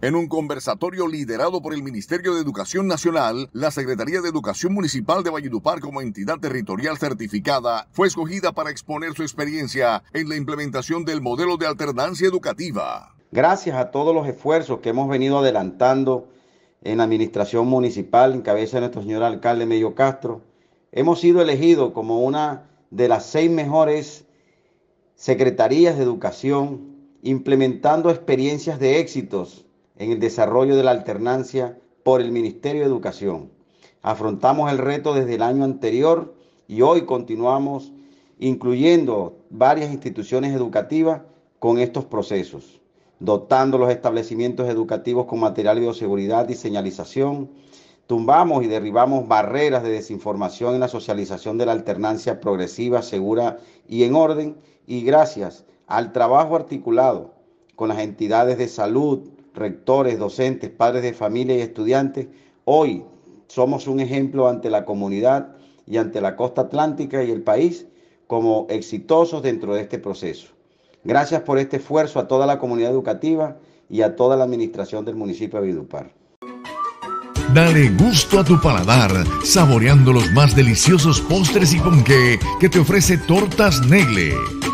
En un conversatorio liderado por el Ministerio de Educación Nacional, la Secretaría de Educación Municipal de Valledupar, como entidad territorial certificada, fue escogida para exponer su experiencia en la implementación del modelo de alternancia educativa. Gracias a todos los esfuerzos que hemos venido adelantando en la administración municipal, en cabeza de nuestro señor alcalde Mello Castro, hemos sido elegidos como una de las 6 mejores secretarías de educación, implementando experiencias de éxitos en el desarrollo de la alternancia por el Ministerio de Educación. Afrontamos el reto desde el año anterior y hoy continuamos incluyendo varias instituciones educativas con estos procesos, dotando los establecimientos educativos con material de bioseguridad y señalización. Tumbamos y derribamos barreras de desinformación en la socialización de la alternancia progresiva, segura y en orden, y gracias al trabajo articulado con las entidades de salud, rectores, docentes, padres de familia y estudiantes, hoy somos un ejemplo ante la comunidad y ante la costa atlántica y el país como exitosos dentro de este proceso. Gracias por este esfuerzo a toda la comunidad educativa y a toda la administración del municipio de Valledupar. Dale gusto a tu paladar, saboreando los más deliciosos postres y ponqué que te ofrece Tortas Negle.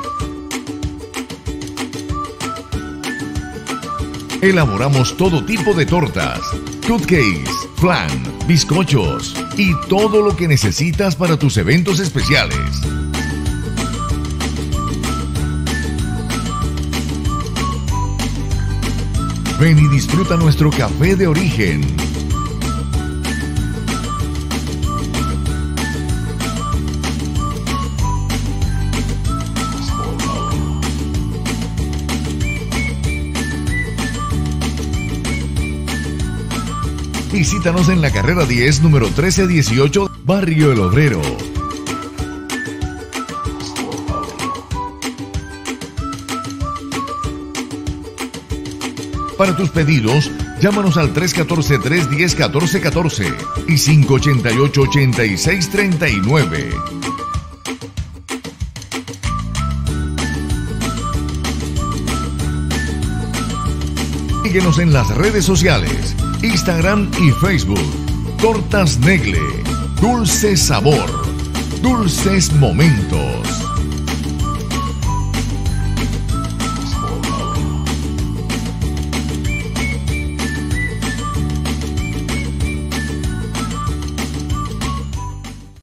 Elaboramos todo tipo de tortas, cupcakes, flan, bizcochos y todo lo que necesitas para tus eventos especiales. Ven y disfruta nuestro café de origen. Visítanos en la carrera 10, número 1318, Barrio El Obrero. Para tus pedidos, llámanos al 314-310-1414 y 588-8639. Síguenos en las redes sociales, Instagram y Facebook. Tortas Negle, dulce sabor, dulces momentos.